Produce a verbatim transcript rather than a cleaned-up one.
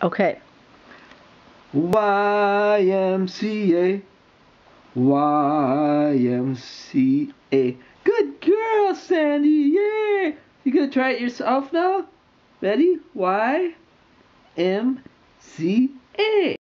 Okay. Y M C A. Y M C A. Good girl, Sandy. Yeah. You gonna try it yourself now? Ready? Y M C A.